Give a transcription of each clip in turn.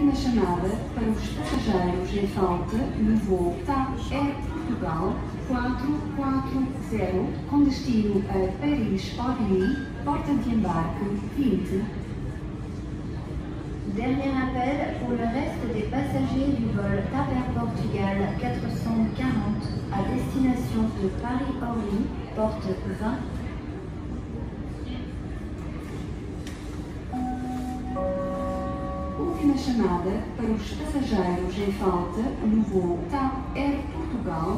Última chamada para os passageiros em falta no voo TAP Air Portugal 440 com destino a Paris-Orly, porta de embarque 20. Dernier appel pour le reste des passagers du vol TAP Air Portugal 440 à destination de Paris-Orly, porte 20. Última chamada para os passageiros em falta no voo TAP Air Portugal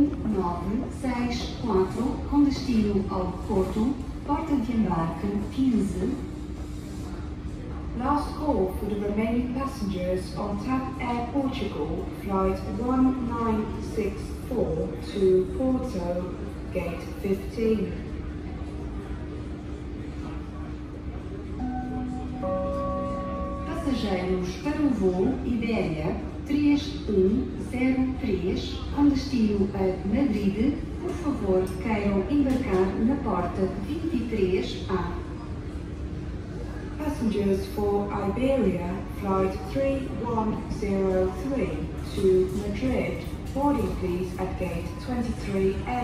1964 com destino ao Porto, porta de embarque 15. Last call for the remaining passengers on TAP Air Portugal flight 1964 to Porto, gate 15. Passageiros para o voo Iberia 3103 com destino a Madrid, por favor queiram embarcar na porta 23A. Passengers for Iberia flight 3103 to Madrid, boarding please at gate 23A.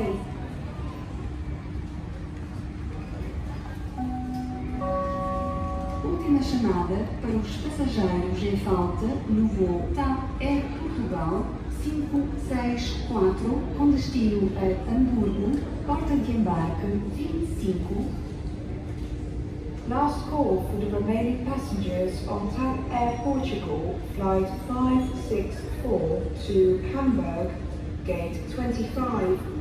Última chamada para os passageiros em falta no voo TAP Air Portugal 564 com destino a Hamburgo, porta de embarque 25. Last call for the remaining passengers on TAP Air Portugal flight 564 to Hamburg, gate 25.